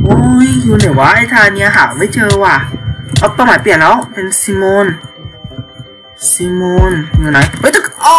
อ้ยอยู่ไหนวะไอ้ทาเนียหาไม่เจอว่ะเอาเป้าหมายเปลี่ยนแล้วเป็นซิโมนอยู่ไหนเฮ้ยตึกอ๋อ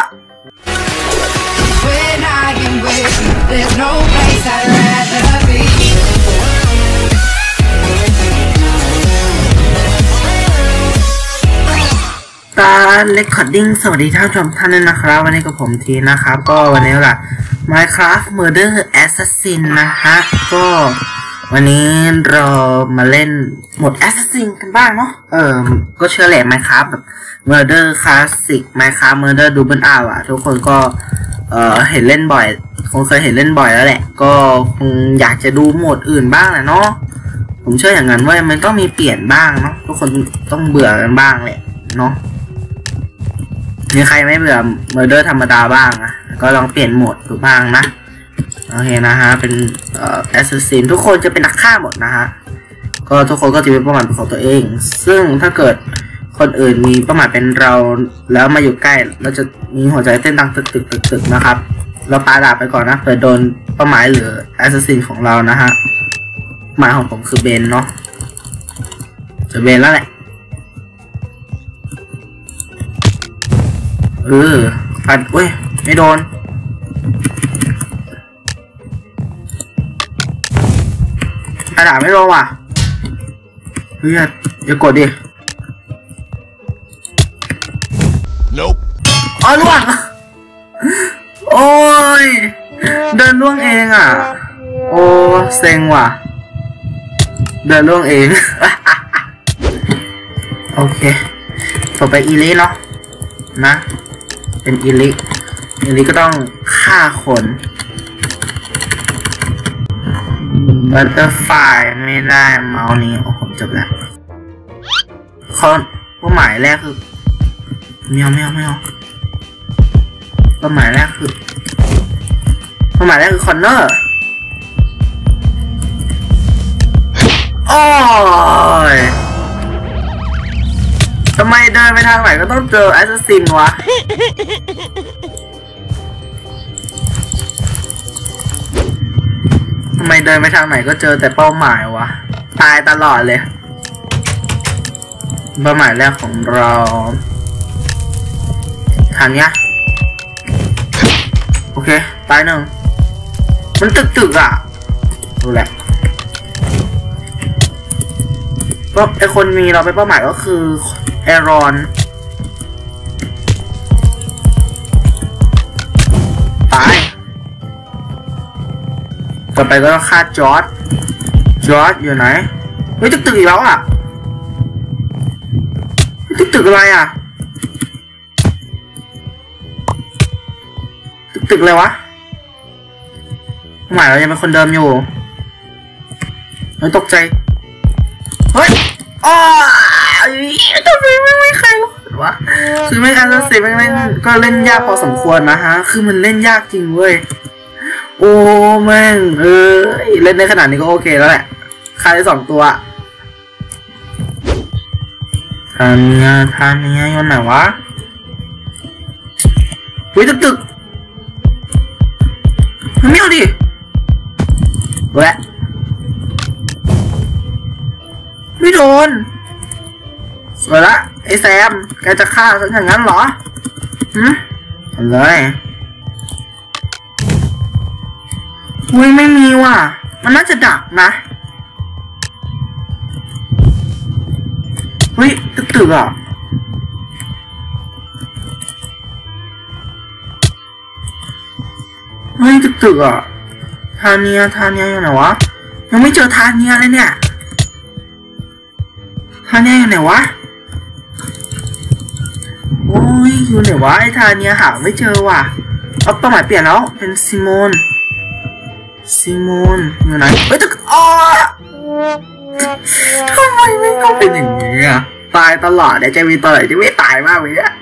การเรคคอร์ดิ้งสวัสดีท่านผู้ชมท่านด้วยนะครับวันนี้กับผมทีนะครับก็วันนี้ล่ะ Minecraft Murder Assassin นะฮะก็วันนี้เรามาเล่นโหมด Assassin กันบ้างเนาะก็เชื่อแหละ Minecraft แบบ Murder Classic Minecraft Murder Double R อ่ะทุกคนก็เห็นเล่นบ่อยคงเคยเห็นเล่นบ่อยแล้วแหละก็คงอยากจะดูโหมดอื่นบ้างแหละเนาะผมเชื่ออย่างนั้นว่ามันต้องมีเปลี่ยนบ้างเนาะทุกคนต้องเบื่อกันบ้างแหละเนาะมีใครไม่เบื่อ Murder ธรรมดาบ้างอ่ะก็ลองเปลี่ยนโหมดดูบ้างนะโอเคนะฮะเป็นAssassin ทุกคนจะเป็นนักฆ่าหมดนะฮะก็ทุกคนก็จะมีเป้าหมายเป็นของตัวเองซึ่งถ้าเกิดคนอื่นมีเป้าหมายเป็นเราแล้วมาอยู่ใกล้เราจะมีหัวใจเต้นดังตึกนะครับเราปาดาบไปก่อนนะเผื่อโดนเป้าหมายหรือ Assassin ของเรานะฮะหมายของผมคือเบนเนาะจะเบนแล้วแหละปัดเว้ยไม่โดนกระดาษไม่โดนว่ะเฮ้ยอย่ากดดิ Nope อ๋อล่วงโอ้ยเดินล่วงเองอ่ะโอ้เซ็งว่ะเดินล่วงเอง โอเคต่อไปอีลิเนาะนะเป็นอีลิก็ต้องฆ่าคนบัตเตอร์ไฟไม่ได้เมาส์นี้โอ้โหจบแล้วข้อเป้าหมายแรกคือไม่เอาเป้าหมายแรกคือคอนเนอร์โอ้ยทำไมเดินไปทางไหนก็ต้องเจอแอสซัสซินวะทำไมเดินไปทางไหนก็เจอแต่เป้าหมายวะตายตลอดเลยเป้าหมายแรกของเราทางเนี้ยโอเคตายหนึ่งมันตึกอ่ะดูแหละก็ไอคนมีเราไปเป้าหมายก็คือแอรอนตายต่อไปก็ต้องฆ่าจอร์จอยู่ไหนเฮ้ยตึกอีกแล้วอ่ะตึกอะไรอ่ะตึกเลยวะหมายเรายังเป็นคนเดิมอยู่เราตกใจเฮ้ยอ๋อทำไมไม่มีใครรู้วะคือไม่อันเซไม่ก็เล่นยากพอสมควรนะฮะคือมันเล่นยากจริงเว้ยโอ้แม่งเล่นในขนาดนี้ก็โอเคแล้วแหละฆ่าได้2 ตัวทาเนียอยู่ไหนวะเฮ้ยตึกไม่เอาดิแหละไม่โดนสวยละไอ้แซมแกจะฆ่าฉันอย่างนั้นเหรอเลยอุ้ยไม่มีว่ะมันน่าจะดักนะเฮ้ยตึกอ่ะเฮ้ยตึกอ่ะทาเนียอยู่ไหนวะยังไม่เจอทาเนียเลยเนี่ยทาเนียอยู่ไหนวะโอ้ยอยู่ไหนวะไอ้ทาเนียหาไม่เจอว่ะเอาเป้าหมายเปลี่ยนแล้วเป็นซิโมนอยู่ไหนเฮ้ยตึกอ๋อทำไมไม่ต้องเป็นอย่างนี้อ่ะตายตลอดแต่จะมีตัวไหนที่ไม่ตายมากเลยเนี่ย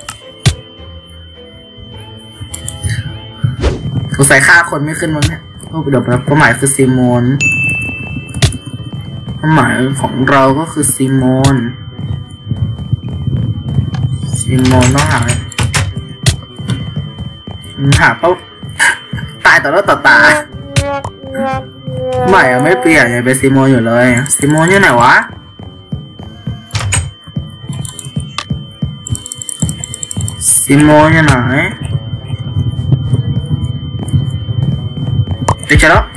สงสัยฆ่าคนไม่ขึ้นมั้งเนี่ยเดี๋ยวเป้าหมายคือซิโมนเป้าหมายของเราก็คือซิโมนต้องหาเป้าตายต่อหน้าต่อตาใหม่อะไม่เปลี่ยนยังเป็นซีโมอยู่เลยซีโมอยู่ไหนวะซีโมอยู่ไหนเดี๋ยวเจอแล้ว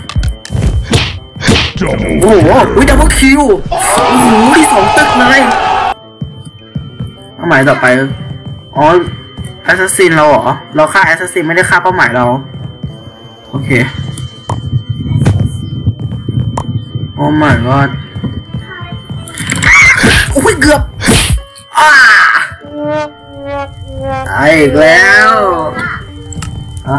โอ้โหดับเบิลคิวโอ้โหที่สองตึกเลยเป้าหมายต่อไปอ๋อแอสซัสซินเราเหรอเราฆ่าแอสซัสซินไม่ได้ฆ่าเป้าหมายเราโอเคโอ้ my god โอ้ยเกือบตายอีกแล้วอะ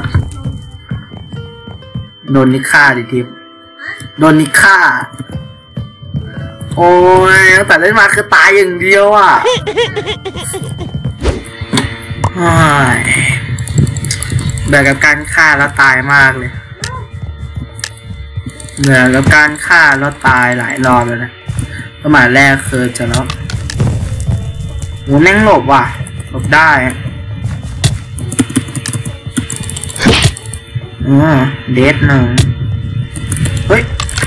โดนนิฆ่าดิทิพโดนนิฆ่าโอ้ยตั้งแต่เล่นมาคือตายอย่างเดียวอ่ะแบบกับการฆ่าแล้วตายมากเลยเหนื่อยกับการฆ่าแล้วตายหลายรอบแล้วนะเป้าหมายแรกคือจะแล้วโหแม่งหลบว่ะหลบได้เดทหนึ่งเฮ้ย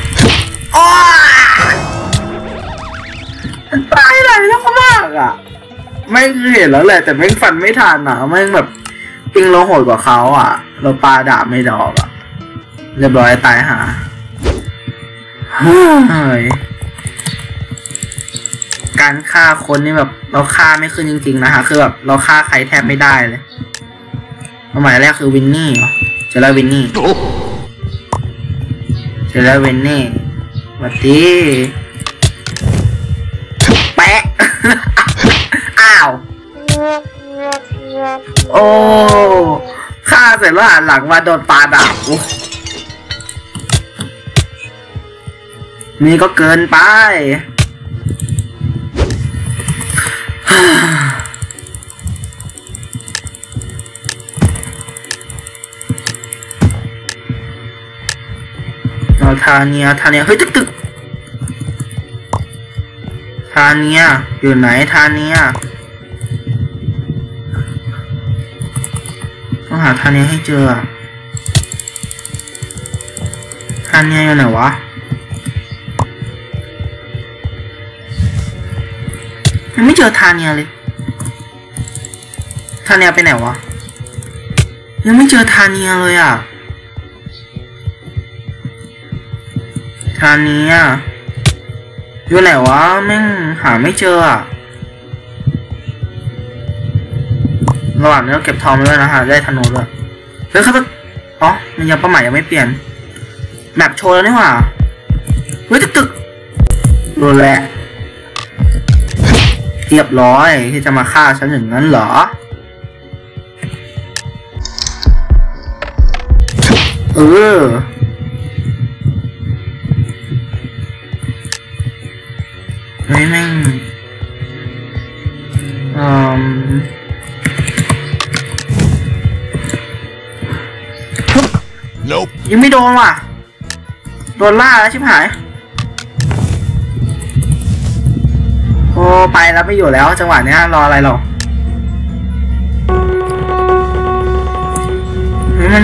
มันตายหลายรอบมากอ่ะไม่เคยเห็นแล้วแหละแต่แม่งฟันไม่ทันอ่ะแม่งแบบปิงเราโหดกว่าเขาอ่ะเราปาดาบไม่ดอกอ่ะเรียบร้อยตายหาเฮ้ยการฆ่าคนนี่แบบเราฆ่าไม่ขึ้นจริงๆนะฮะคือแบบเราฆ่าใครแทบไม่ได้เลยเป้าหมายแรกคือวินนี่เหรอเจอแล้ววินนี่เจอแล้ววินนี่สวัสดีแปะ อ้าวโอ้ฆ่าเสร็จแล้วหันหลังมาโดนปาดาบนี่ก็เกินไปทาเนียเฮ้ยตึกทาเนียอยู่ไหนทาเนียต้องหาทาเนียให้เจอทาเนียอยู่ไหนวะยังไม่เจอทาเนียเลยทาเนียไปไหนวะยังไม่เจอทาเนียเลยอ่ะทาเนียอยู่ไหนวะแม่งหาไม่เจออ่ะระหว่างนี้เราเก็บทองด้วยนะฮะได้ธนูด้วยเฮ้ยเขาต้องอ๋อมันยังเป้าหมายยังไม่เปลี่ยนแมปโชว์แล้วนี่หว่าเฮ้ยตึกโดนแหละเรียบร้อยที่จะมาฆ่าฉันอย่างนั้นเหรอเฮ้ยแม่ง Nope. ยังไม่โดนว่ะโดนล่าแล้วชิบหายโอ้ไปแล้วไม่อยู่แล้วจังหวะนี้รออะไรหรอเฮ้ย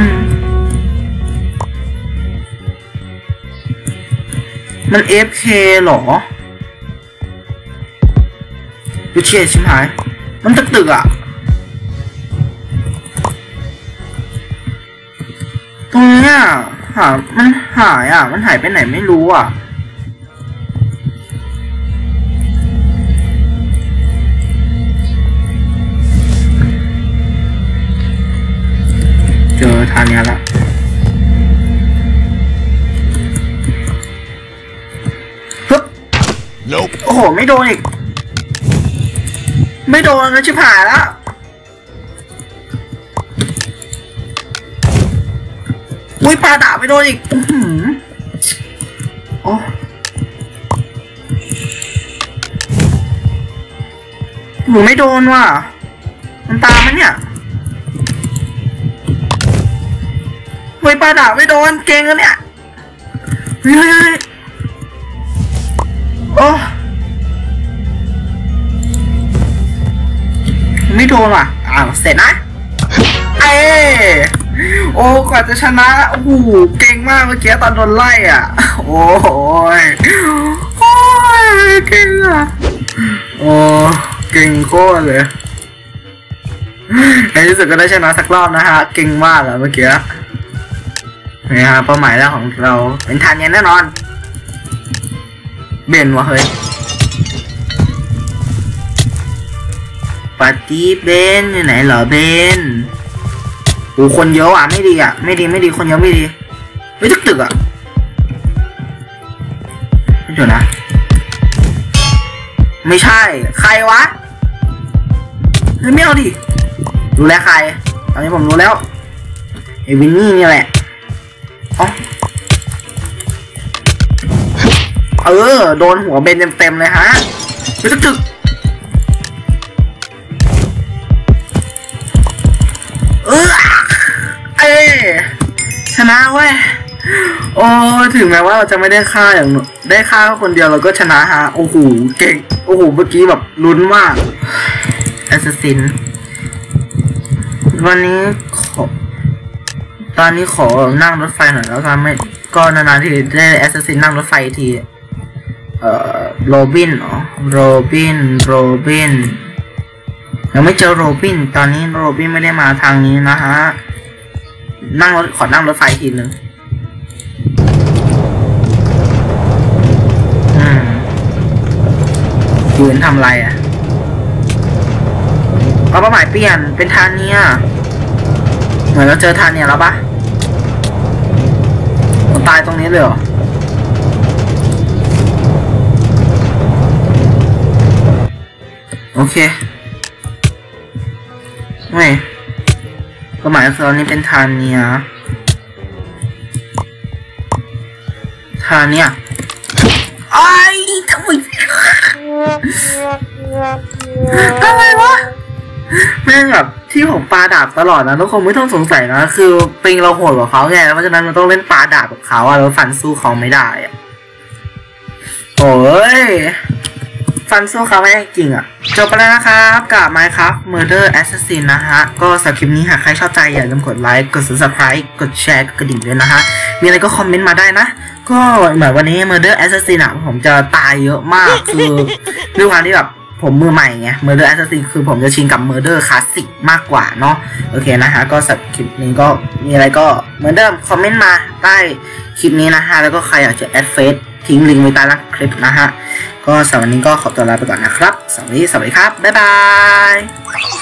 มัน FK หรอดูเชียชิบหายมันตึกอ่ะตรงนี้มันหายมันหายไปไหนไม่รู้อ่ะเจอทางนี้ละ Nope. โอ้โหไม่โดนอีกไม่โดนแล้วชิบหายแล้วอุ้ยปลาดาบไปโดนอีกโอ้หนูไม่โดนว่ะมันตามมันเนี่ยอุ้ยปลาดาบไม่โดนเก่งแล้วเนี่ยเฮ้ยโอ้ไม่โดนว่ะเสร็จนะเอ้โอ้กว่าจะชนะโอ้โหเก่งมากเมื่อกี้ตอนโดนไล่อ่ะโอ้ยโอ้ยเก่งอ่ะโอ้เก่งโคตรเลยในที่สุดก็ได้ชนะสักรอบนะฮะเก่งมากอ่ะเมื่อกี้นี่ฮะเป้าหมายแรกของเราเป็นทานเย็นแน่นอนเบนวะเฮ้ยปาร์ตี้เบนอยู่ไหนเหรอเบนโอ้คนเยอะอ่ะไม่ดีอ่ะไม่ดีคนเยอะไม่ดีไม่ตึกอ่ะไม่ถูกนะไม่ใช่ใครวะไม่เอาดิรู้แล้วใครตอนนี้ผมรู้แล้วไอ้วินนี่นี่แหละโดนหัวเบนเต็มเลยฮะไม่ตึกชนะเว้ยโอ้ถึงแม้ว่าเราจะไม่ได้ฆ่าอย่างได้ฆ่าคนเดียวเราก็ชนะฮะโอ้โหเก่งโอ้โหเมื่อกี้แบบลุ้นมากแอสซัสซินตอนนี้ขอนั่งรถไฟหน่อยแล้วกันไม่ก็นานๆที่ได้แอสซัสซินนั่งรถไฟทีโรบินโรบินยังไม่เจอโรบินตอนนี้โรบินไม่ได้มาทางนี้นะฮะขอนั่งรถไฟทีนึงยืนทำไรอ่ะเป้าหมายเปลี่ยนเป็นทานเนียเหมือนเราเจอทานเนียแล้วปะตายตรงนี้เลยเหรอโอเคไม่เป้าหมายของเรานี่เป็นทานเนียไอ้ทำไมอะไรวะแม่งแบบที่ผมปาดาบตลอดนะทุกคนไม่ต้องสงสัยนะคือปิงเราโหดกว่าเขาไงเพราะฉะนั้นเราต้องเล่นปาดาบกับเขาอะเราฟันสู้เขาไม่ได้อะโอ้ยฟันสู้เขาไม่ได้จริงอะจบไปแล้วนะครับกับ Minecraft Murder Assassin นะฮะก็สำหรับคลิปนี้หากใครชอบใจอย่าลืมกดไลค์กด Subscribe กดแชร์กดกระดิ่งด้วยนะฮะมีอะไรก็คอมเมนต์มาได้นะก็เหมือนวันนี้ Murder Assassin อะผมจะตายเยอะมากคือด้วยความที่แบบผมมือใหม่ไง Murder Assassin คือผมจะชินกับ Murder Classic มากกว่าเนาะโอเคนะฮะก็สำหรับคลิปนี้ก็มีอะไรก็เหมือนเดิมคอมเมนต์มาใต้คลิปนี้นะฮะแล้วก็ใครอยากจะแอดเฟซทิ้งลิงก์ไว้ใต้ล่างคลิปนะฮะก็สำหรับวันนี้ก็ขอตัวลาไปก่อนนะครับสวัสดีครับบ๊ายบาย